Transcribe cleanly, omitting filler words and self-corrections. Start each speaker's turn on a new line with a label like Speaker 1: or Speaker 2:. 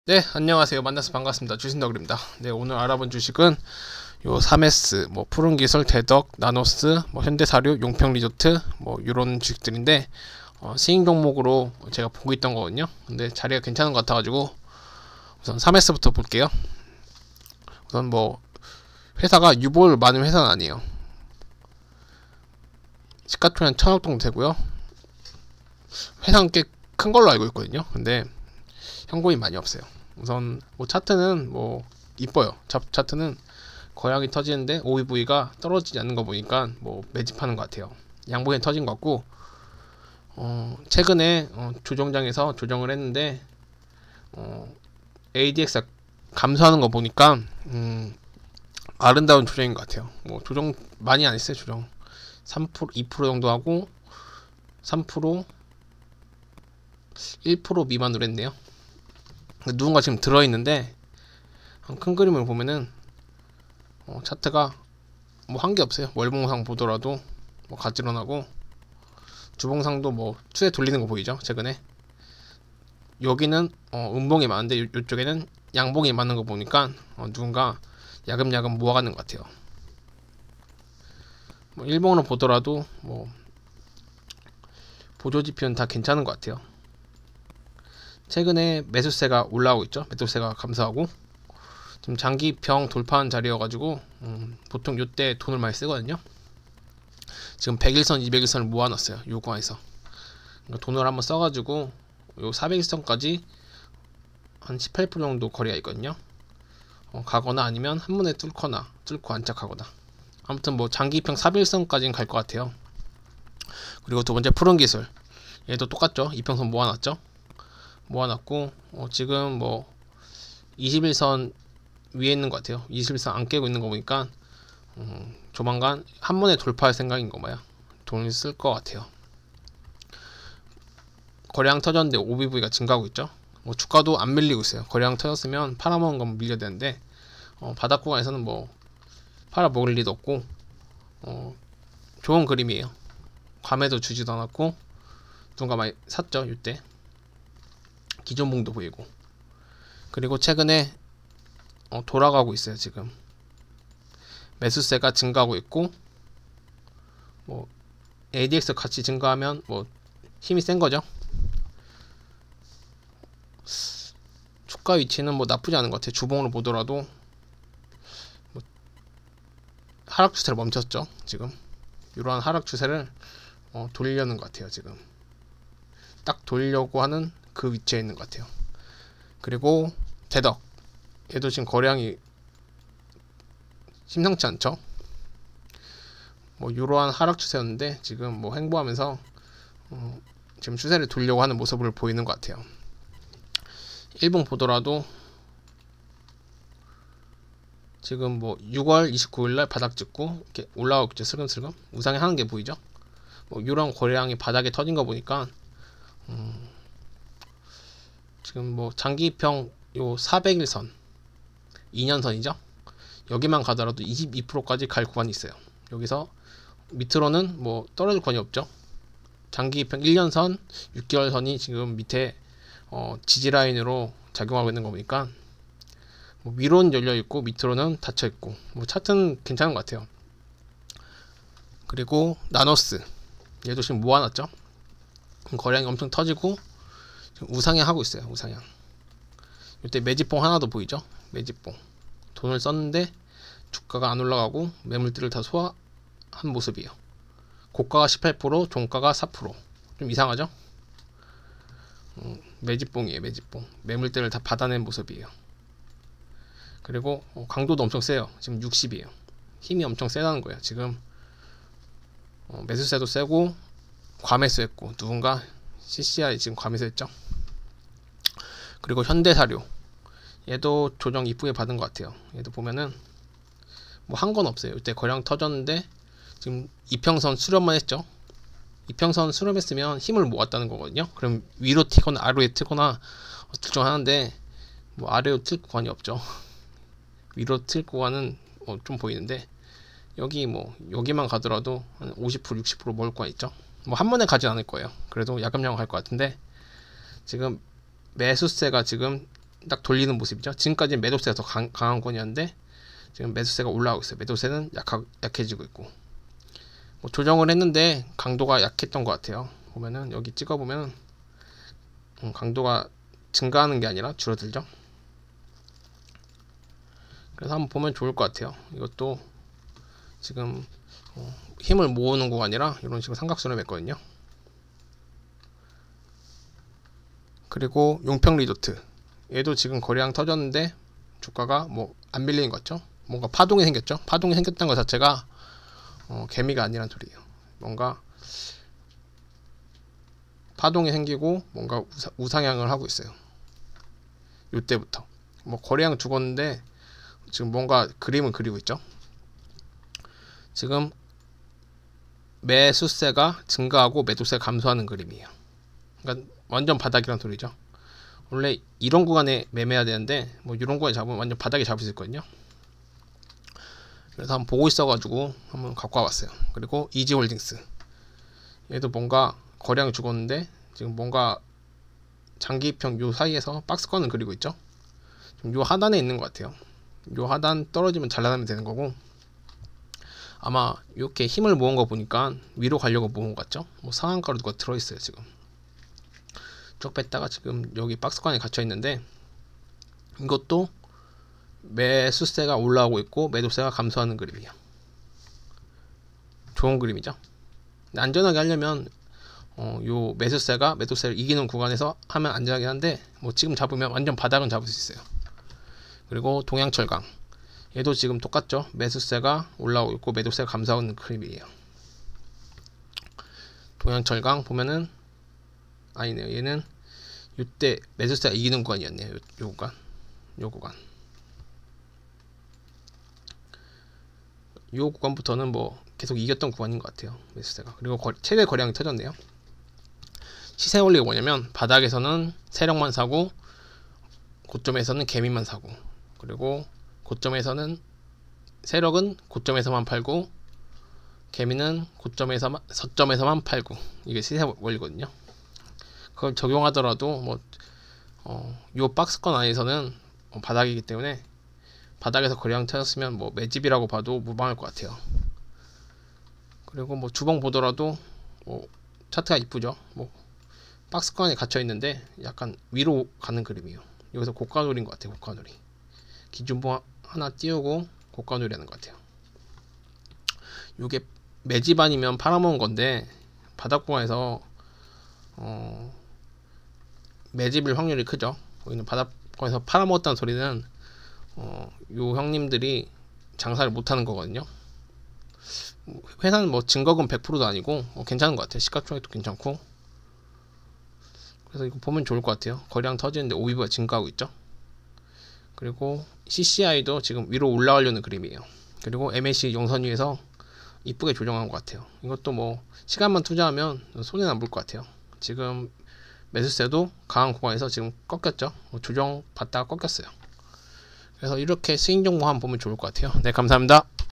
Speaker 1: 네, 안녕하세요. 만나서 반갑습니다. 주신더글입니다. 네, 오늘 알아본 주식은 요 3S, 푸른기술, 대덕, 나노스, 현대사료, 용평리조트, 요런 주식들인데, 신흥 종목으로 제가 보고 있던 거거든요. 근데 자리가 괜찮은 것 같아가지고, 우선 3S부터 볼게요. 우선 회사가 유보율 많은 회사는 아니에요. 시가총액 1000억 정도 되고요. 회사는 꽤 큰 걸로 알고 있거든요. 근데 현금이 많이 없어요. 우선 차트는 이뻐요. 차트는 거량이 터지는데 OEV가 떨어지지 않는 거 보니까 매집하는 것 같아요. 양봉이 터진 것 같고, 최근에 조정장에서 조정을 했는데 ADX가 감소하는 거 보니까 아름다운 조정인 것 같아요. 조정 많이 안 했어요. 조정 3% 2% 정도 하고 3% 1% 미만으로 했네요. 누군가 지금 들어있는데, 큰 그림을 보면은 차트가 한 게 없어요. 월봉상 보더라도 가지런하고, 주봉상도 추세 돌리는 거 보이죠? 최근에 여기는 음봉이 많은데 요쪽에는 양봉이 많은 거 보니까 누군가 야금야금 모아가는 것 같아요. 일봉으로 보더라도 보조지표는 다 괜찮은 것 같아요. 최근에 매수세가 올라오고 있죠. 매수세가 감소하고 지금 장기평 돌파한 자리여가지고 보통 요때 돈을 많이 쓰거든요. 지금 100일선, 200일선을 모아놨어요. 요 구간에서 그러니까 돈을 한번 써가지고 요 400일선까지 한 18% 정도 거리가 있거든요. 가거나 아니면 한 번에 뚫고 안착하거나, 아무튼 장기평 400일선까지는 갈 것 같아요. 그리고 두 번째 푸른기술, 얘도 똑같죠. 이평선 모아놨고 지금 21선 위에 있는 것 같아요. 21선 안 깨고 있는 거 보니까 조만간 한 번에 돌파할 생각인 거 봐요. 돈을 쓸 것 같아요. 거래량 터졌는데 OBV가 증가하고 있죠. 주가도 안 밀리고 있어요. 거래량 터졌으면 팔아먹은 건 밀려야 되는데 바닥 구간에서는 팔아먹을 리도 없고 좋은 그림이에요. 감에도 주지도 않았고 누군가 많이 샀죠. 이때 기존봉도 보이고, 그리고 최근에 돌아가고 있어요. 지금 매수세가 증가하고 있고 ADX 같이 증가하면 힘이 센 거죠. 주가 위치는 나쁘지 않은 것 같아요. 주봉으로 보더라도 하락 추세를 멈췄죠. 지금 이러한 하락 추세를 돌리려는 것 같아요. 지금 딱 돌리려고 하는 그 위치에 있는 것 같아요. 그리고 대덕, 얘도 지금 거래량이 심상치 않죠. 이러한 하락 추세였는데 지금 횡보하면서 지금 추세를 돌려고 하는 모습을 보이는 것 같아요. 일봉 보더라도 지금 6월 29일날 바닥 찍고 이렇게 올라오고 있죠. 슬금슬금 우상이 하는 게 보이죠. 이런 거래량이 바닥에 터진 거 보니까 지금 장기평 요 400일선 2년선이죠. 여기만 가더라도 22%까지 갈 구간이 있어요. 여기서 밑으로는 떨어질 구간이 없죠. 장기평 1년선, 6개월선이 지금 밑에 지지라인으로 작용하고 있는 거 보니까 위로는 열려있고 밑으로는 닫혀있고 차트는 괜찮은 것 같아요. 그리고 나노스, 얘도 지금 모아놨죠. 거래량이 엄청 터지고 지금 우상향 하고 있어요. 우상향. 이때 매집봉 하나 더 보이죠. 매집봉. 돈을 썼는데 주가가 안 올라가고 매물들을 다 소화한 모습이에요. 고가가 18%, 종가가 4%. 좀 이상하죠? 매집봉이에요. 매집봉. 매물들을 다 받아낸 모습이에요. 그리고 강도도 엄청 세요. 지금 60이에요. 힘이 엄청 세다는 거예요. 지금 매수세도 세고 과매수했고, 누군가 CCI 지금 과매수했죠. 그리고 현대사료, 얘도 조정 이쁘게 받은 것 같아요. 얘도 보면은 한 건 없어요. 이때 거량 터졌는데 지금 이평선 수렴만 했죠. 이평선 수렴했으면 힘을 모았다는 거거든요. 그럼 위로 튀거나 아래로 튀거나 둘 중 하나인데 아래로 튈 구간이 없죠. 위로 튈 구간은 좀 보이는데 여기만 가더라도 한 50% 60% 먹을 구간 있죠. 한 번에 가지 않을 거예요. 그래도 야금야금 갈 것 같은데 지금 매수세가 지금 딱 돌리는 모습이죠. 지금까지는 매도세가 더 강한 권이었는데 지금 매수세가 올라가고 있어요. 매도세는 약해지고 있고, 뭐 조정을 했는데 강도가 약했던 것 같아요. 보면은 여기 찍어보면 강도가 증가하는 게 아니라 줄어들죠. 그래서 한번 보면 좋을 것 같아요. 이것도 지금 힘을 모으는 구간이라 이런 식으로 삼각선을 맺거든요. 그리고 용평 리조트, 얘도 지금 거래량 터졌는데 주가가 뭐 안 밀리는 것 같죠. 뭔가 파동이 생겼죠. 파동이 생겼다는 것 자체가 개미가 아니란 소리예요. 뭔가 파동이 생기고 뭔가 우상향을 하고 있어요. 이때부터 뭐 거래량 죽었는데 지금 뭔가 그림을 그리고 있죠. 지금 매수세가 증가하고 매도세가 감소하는 그림이에요. 그러니까 완전 바닥이란 소리죠. 원래 이런 구간에 매매해야 되는데 뭐 이런 구간에 잡으면 완전 바닥에 잡을 수 있거든요. 그래서 한번 보고 있어가지고 한번 갖고 와봤어요. 그리고 이지홀딩스, 얘도 뭔가 거래량이 죽었는데 지금 뭔가 장기평 요 사이에서 박스권을 그리고 있죠. 좀 요 하단에 있는 것 같아요. 요 하단 떨어지면 잘라내면 되는 거고, 아마 이렇게 힘을 모은 거 보니까 위로 가려고 모은 것 같죠. 뭐 상한가로 누가 들어있어요. 지금 쭉 뺐다가 지금 여기 박스권에 갇혀 있는데, 이것도 매수세가 올라오고 있고 매도세가 감소하는 그림이에요. 좋은 그림이죠. 안전하게 하려면 요 매수세가 매도세를 이기는 구간에서 하면 안전하긴 한데, 뭐 지금 잡으면 완전 바닥은 잡을 수 있어요. 그리고 동양철강, 얘도 지금 똑같죠. 매수세가 올라오고 있고 매도세가 감소하는 그림이에요. 동양철강 보면은 아니네요. 얘는 이때 매수세가 이기는 구간이었네요. 요 구간. 요 구간부터는 뭐 계속 이겼던 구간인 것 같아요. 매수세가. 그리고 최대 거래량이 터졌네요. 시세 원리가 뭐냐면 바닥에서는 세력만 사고 고점에서는 개미만 사고, 그리고 고점에서는 세력은 고점에서만 팔고 개미는 저점에서만 팔고, 이게 시세 원리거든요. 그걸 적용하더라도 뭐 요 박스권 안에서는 바닥이기 때문에 바닥에서 거래량 터졌으면 뭐 매집이라고 봐도 무방할 것 같아요. 그리고 뭐 주봉 보더라도 뭐 차트가 이쁘죠. 뭐 박스권에 갇혀 있는데 약간 위로 가는 그림이에요. 여기서 고가놀이인 것 같아요. 고가놀이. 기준봉 하나 띄우고 고가놀이 하는 것 같아요. 이게 매집 아니면 팔아먹은 건데 바닥 구간에서 매집일 확률이 크죠. 여기는 바닥권에서 팔아먹었다는 소리는 요 형님들이 장사를 못하는 거거든요. 회사는 뭐 증거금 100%도 아니고 괜찮은 것 같아요. 시가총액도 괜찮고. 그래서 이거 보면 좋을 것 같아요. 거래량 터지는데 오비브가 증가하고 있죠. 그리고 CCI도 지금 위로 올라가려는 그림이에요. 그리고 MACD 영선 위에서 이쁘게 조정한 것 같아요. 이것도 뭐 시간만 투자하면 손해는 안 볼 것 같아요. 지금 매수세도 강한 구간에서 지금 꺾였죠. 조정 받다가 꺾였어요. 그래서 이렇게 스윙 정보 한번 보면 좋을 것 같아요. 네, 감사합니다.